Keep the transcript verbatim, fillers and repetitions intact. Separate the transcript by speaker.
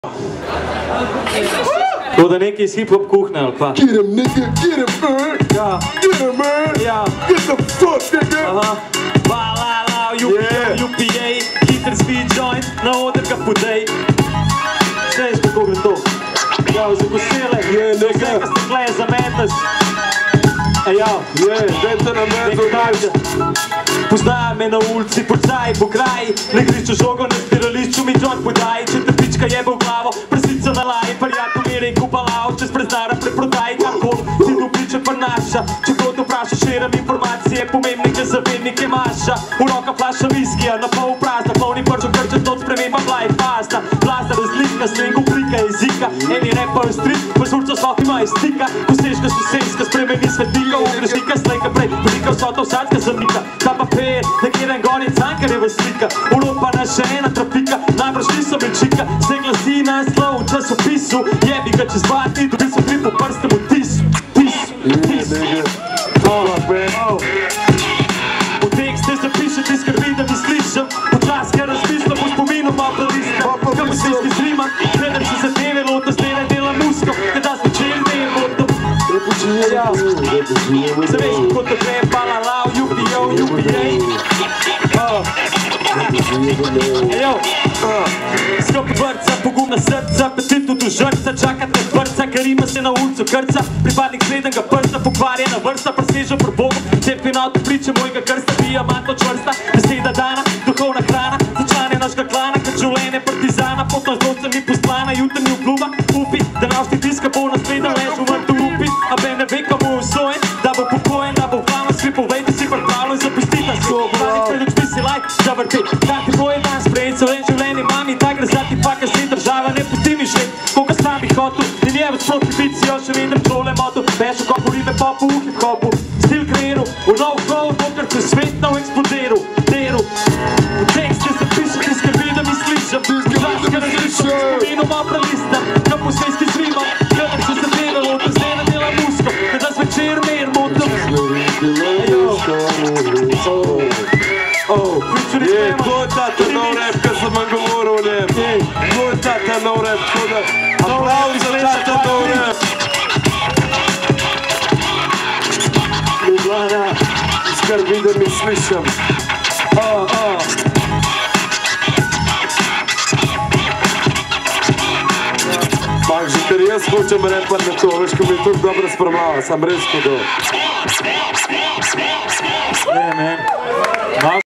Speaker 1: Tako da nekaj iz hip-hop kuhne, ali pa?
Speaker 2: Get him, nigga, get him, man!
Speaker 1: Ja.
Speaker 2: Get him, man!
Speaker 1: Ja.
Speaker 2: Get the fuck, nigga!
Speaker 1: Aha. Balala, U P A, U P A, hiter speed joint, na oder ga podej. Sejš, kako gre to? Ja, zakosile, vse, ka ste tle zameteš. Ejo,
Speaker 2: dajte na metu, dajte!
Speaker 1: Poznajo me na ulici, porcaj po kraji, na igrišču žogo, na spirališču mi joint podaji. Če te pička jebe v glavo, prsica na laji, parjak umiri in kupa lao, če spreznara preprodaji, karkol si dobiče prnaša. Če kdo te vpraša, širam informacije, pomembnike zavednike maša. V roka flaša viskija, na pol prazna, polni pržo krče, tot sprememba bila je fasta. Blazna razlika, slengu prika jezika, eni repajo strit, pa žurca sloh imajo stika. Koseška sosedska, spremeni svetlika, ugrežnika, slejka prej, velika vsota vsadka zamika. Ta papir, nekjer en goni Cankarjeva slika, ulopana še ena trafika, najbrž niso večika. Se glasi naslov v časopisu, jebi ga čez dva dni, dobi so tri po prstem vtisu. Tisu, tisu. V tekste zapiše, ti skrbi, da mi slišam, počas, ker razmišljam, po spominu malo prelistam. Kaj bo sliški zriman, gledam se za teve, lota zdaj dela musko, kada zvečer ne je vodo. Se veš, kako to gre, balala, U P A, U P A. Ejo, skopi vrca, pogumna srca, apetitu do žrca, čakate vrca, ker ima se na ulicu krca, pripadnik srednjega prsta, pokvarjena vrsta, preseža pri Bogu, cepi na avto priče mojega krsta, diamantno čvrsta, beseda dana, duhovna hrana, začlanje našega klana, kad življenje partizana, potno zloca ni poslana, jutrnji vkluba, upi, da našti tiska bo naslednja lež v vrtu lupi, a ben ne ve, komu je usojen, da bo pokojen, da bo vama, svi povejte si pripravljen, zapustite so, vladi predoč bi si lajk, zavrti, kati tvoj dan sprejet, so len življenje mami, ta gre zati pa, ker si država, ne pusti mi še, koga sam bi hotel, in je več proti bici, jo še vidim čole moto, veš v kopu ribe popu, v hip-hopu, stil kreiru, v nov flow, dokler se svet nov eksplodiru, deru, v tekste zapišem, ti skrbi, da mi slišam, čas, ker razlišam, spominu malo prelistam, na posejski zrimam, gledam se zavedalo, da zdaj ne dela musko, kada zvečer mir motam.
Speaker 2: Je, to je tata nov rap, kad sam vam govorio o njem. To je tata nov rap, ko da aplauz za tata nov rap. Ljubljana, skrbi da mi slišam. Pak, že ker jaz hočem repat na to, veš, ko mi je tudi dobro spremljava, sam res ko do.
Speaker 1: Yeah, man.